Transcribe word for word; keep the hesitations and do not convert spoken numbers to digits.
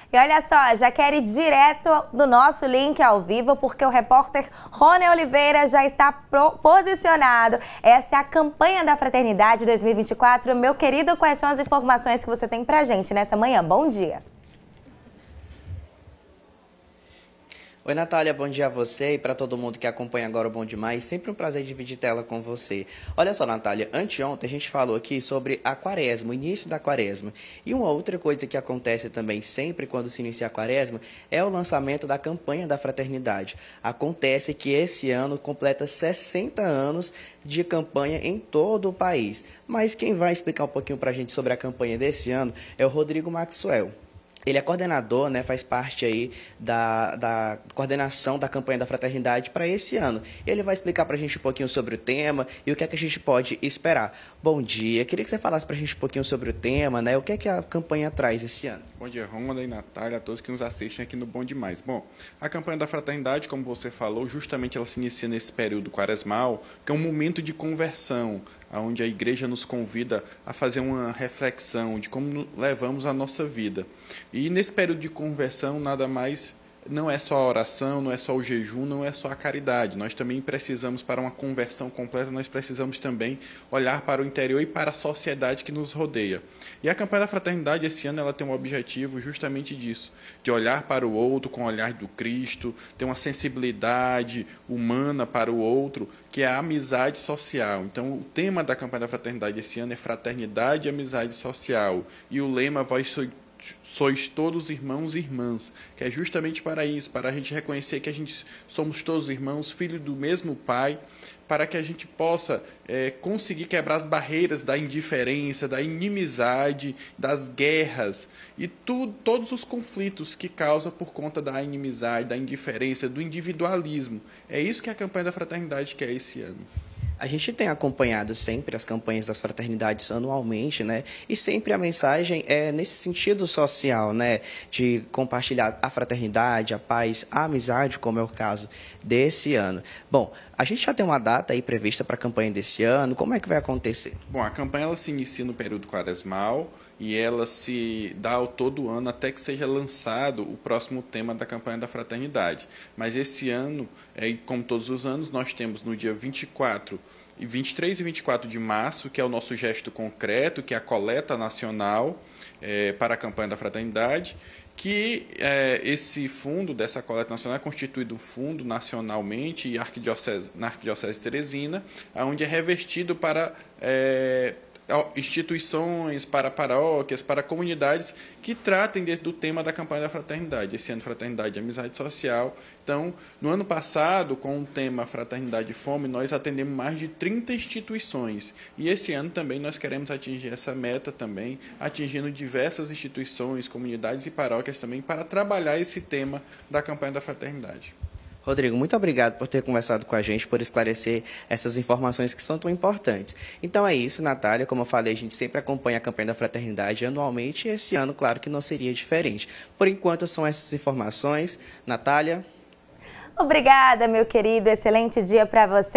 E olha só, já quero ir direto do nosso link ao vivo, porque o repórter Rony Oliveira já está posicionado. Essa é a campanha da Fraternidade dois mil e vinte e quatro. Meu querido, quais são as informações que você tem pra gente nessa manhã? Bom dia. Oi, Natália, bom dia a você e para todo mundo que acompanha agora o Bom Demais. Sempre um prazer dividir tela com você. Olha só, Natália, anteontem a gente falou aqui sobre a quaresma, o início da quaresma. E uma outra coisa que acontece também sempre quando se inicia a quaresma é o lançamento da campanha da Fraternidade. Acontece que esse ano completa sessenta anos de campanha em todo o país. Mas quem vai explicar um pouquinho para a gente sobre a campanha desse ano é o Rodrigo Maxwell. Ele é coordenador, né, faz parte aí da, da coordenação da campanha da Fraternidade para esse ano. Ele vai explicar para a gente um pouquinho sobre o tema e o que é que a gente pode esperar. Bom dia, queria que você falasse para a gente um pouquinho sobre o tema, né, o que é que a campanha traz esse ano. Bom dia, Rômulo e Natália, a todos que nos assistem aqui no Bom Demais. Bom, a campanha da Fraternidade, como você falou, justamente ela se inicia nesse período quaresmal, que é um momento de conversão, onde a igreja nos convida a fazer uma reflexão de como levamos a nossa vida. E nesse período de conversão, nada mais, não é só a oração, não é só o jejum, não é só a caridade. Nós também precisamos, para uma conversão completa, nós precisamos também olhar para o interior e para a sociedade que nos rodeia. E a campanha da Fraternidade, esse ano, ela tem um objetivo justamente disso, de olhar para o outro com o olhar do Cristo, ter uma sensibilidade humana para o outro, que é a amizade social. Então, o tema da campanha da Fraternidade esse ano é Fraternidade e Amizade Social. E o lema Vós sois sois todos irmãos e irmãs, que é justamente para isso, para a gente reconhecer que a gente somos todos irmãos, filhos do mesmo Pai, para que a gente possa é, conseguir quebrar as barreiras da indiferença, da inimizade, das guerras e tu, todos os conflitos que causa por conta da inimizade, da indiferença, do individualismo. É isso que a campanha da Fraternidade quer esse ano. A gente tem acompanhado sempre as campanhas das fraternidades anualmente, né? E sempre a mensagem é nesse sentido social, né? De compartilhar a fraternidade, a paz, a amizade, como é o caso desse ano. Bom, a gente já tem uma data aí prevista para a campanha desse ano. Como é que vai acontecer? Bom, a campanha ela se inicia no período quaresmal e ela se dá ao todo ano até que seja lançado o próximo tema da campanha da Fraternidade. Mas esse ano, é, como todos os anos, nós temos no dia vinte e quatro, vinte e três e vinte e quatro de março, que é o nosso gesto concreto, que é a coleta nacional é, para a campanha da Fraternidade, que é, esse fundo dessa coleta nacional é constituído um fundo nacionalmente e arquidiocese, na Arquidiocese de Teresina, onde é revestido para é, instituições, para paróquias, para comunidades que tratem do tema da campanha da Fraternidade. Esse ano, Fraternidade e Amizade Social. Então, no ano passado, com o tema Fraternidade e Fome, nós atendemos mais de trinta instituições. E esse ano também nós queremos atingir essa meta também, atingindo diversas instituições, comunidades e paróquias também, para trabalhar esse tema da campanha da Fraternidade. Rodrigo, muito obrigado por ter conversado com a gente, por esclarecer essas informações que são tão importantes. Então é isso, Natália. Como eu falei, a gente sempre acompanha a campanha da Fraternidade anualmente e esse ano, claro que não seria diferente. Por enquanto, são essas informações. Natália? Obrigada, meu querido. Excelente dia para você.